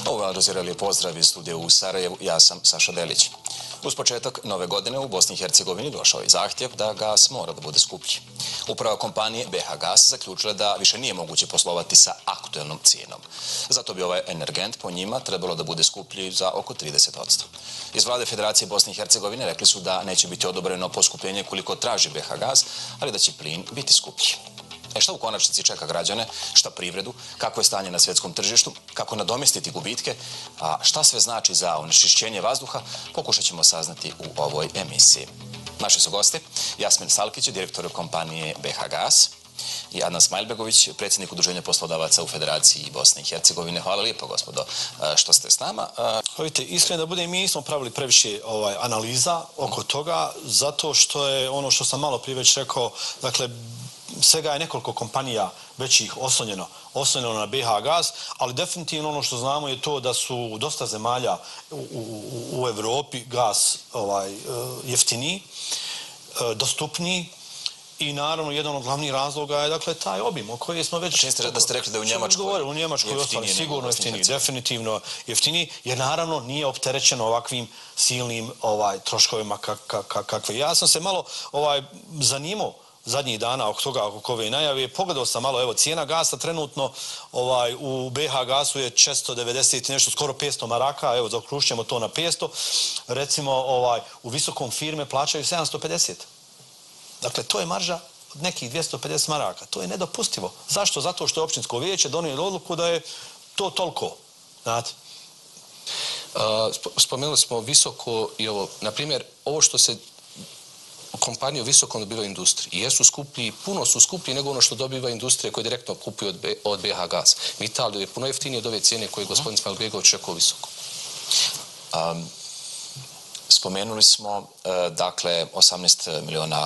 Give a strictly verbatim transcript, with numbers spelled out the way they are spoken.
Ovo Al-Jazeera je pozdrav iz studija u Sarajevu, ja sam Saša Delić. Uz početak nove godine u Bosni i Hercegovini došao je zahtjev da gas mora da bude skuplji. Uprava kompanije B H Gas zaključila da više nije moguće poslovati sa aktuelnom cijenom. Zato bi ovaj energent po njima trebalo da bude skuplji za oko trideset posto. Iz vlade Federacije Bosne i Hercegovine rekli su da neće biti odobreno poskupljenje koliko traži B H Gas, ali da će plin biti skuplji. E šta u konačnici čeka građane, šta privredu, kako je stanje na svjetskom tržištu, kako nadomjestiti gubitke, a šta sve znači za onečišćenje vazduha, pokušat ćemo saznati u ovoj emisiji. Naši su gosti Jasmin Salkić, direktor kompanije B H Gas, i Adnan Smajlbegović, predsjednik Udruženja poslodavaca u Federaciji Bosne i Hercegovine. Hvala lijepo, gospodo, što ste s nama. Vidite, iskreno da budem, mi nismo pravili previše ovaj, analiza oko toga, zato što je ono što sam malo prije već rekao, dakle, svega je nekoliko kompanija većih oslonjeno, oslonjeno na B H Gas, ali definitivno ono što znamo je to da su dosta zemalja u, u, u Evropi gas ovaj, jeftiniji, dostupniji. I naravno, jedan od glavnih razloga je dakle taj obim o koji smo već... Čini ste da ste rekli da je u Njemačkoj u Njemačkoj ostali sigurno jeftiniji, definitivno jeftiniji, jer naravno nije opterećeno ovakvim silnim ovaj, troškovima kakve. Ja sam se malo ovaj, zanimao zadnjih dana oko toga, oko ove najave. Pogledao sam malo, evo, cijena gasa trenutno ovaj, u B H Gasu je četiristo devedeset nešto, skoro petsto maraka, evo, zaokružujemo to na petsto. Recimo, ovaj, u visokom firme plaćaju sedamsto pedeset. Dakle, to je marža od nekih dvjesto pedeset maraka. To je nedopustivo. Zašto? Zato što je općinsko vijeće donijelo odluku da je to toliko. Znate? Spomenuli smo visoko i ovo, na primjer, ovo što se kompanije u visokom dobivaju industriji. Jesu skuplji, puno su skuplji nego ono što dobiva industrija koja direktno kupuje od B H Gas. U Italiji je puno jeftinije od ove cijene koje je gospodin Smajlbegović rekao visoko. Spomenuli smo, dakle, osamnaest miliona